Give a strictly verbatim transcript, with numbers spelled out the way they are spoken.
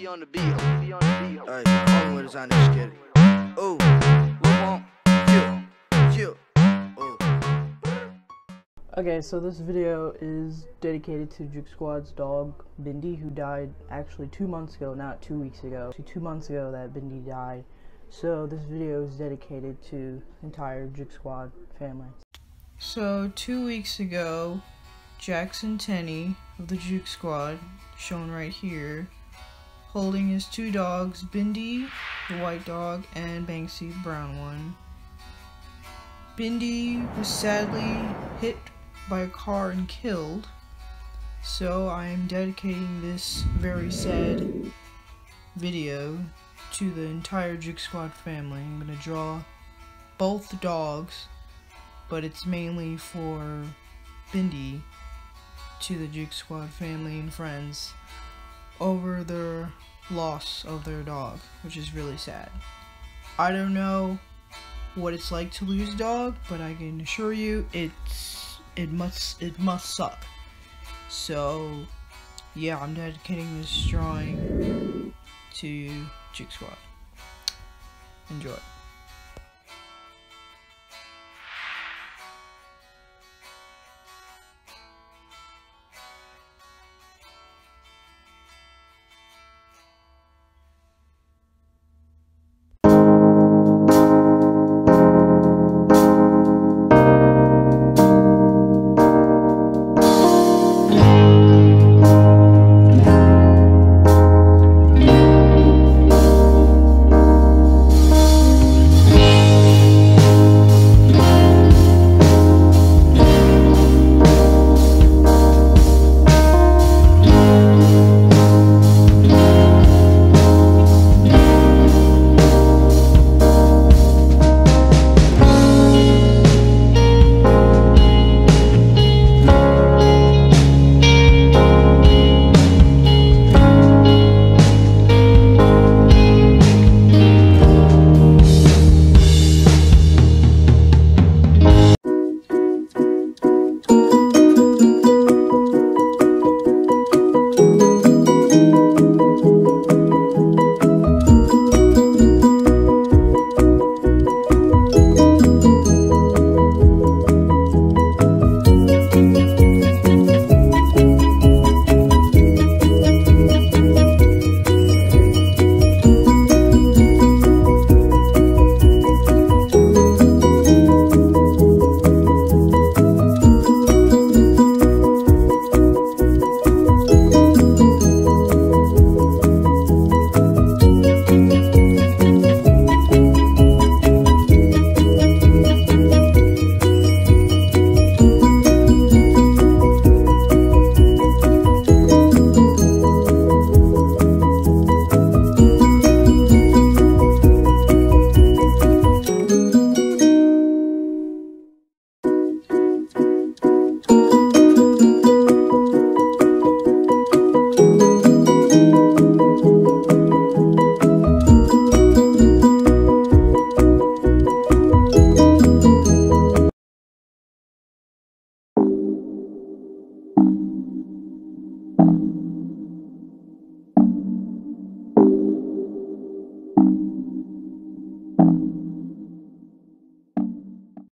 be on the beat. Be on the beat. Alright, call me what is on this kid. Oh, won't you, you, oh. Okay, so this video is dedicated to Joogsquad's dog, Bindi, who died actually two months ago, not two weeks ago. Actually, two months ago that Bindi died. So this video is dedicated to the entire Joogsquad family. So two weeks ago, Jackson Tenney of the Joogsquad, shown right here, holding his two dogs, Bindi, the white dog, and Banksy, the brown one. Bindi was sadly hit by a car and killed, so I am dedicating this very sad video to the entire Joogsquad family. I'm gonna draw both the dogs, but it's mainly for Bindi, to the Joogsquad family and friends over their loss of their dog, which is really sad. I don't know what it's like to lose a dog, but I can assure you it's it must it must suck. So yeah, I'm dedicating this drawing to Joogsquad. Enjoy.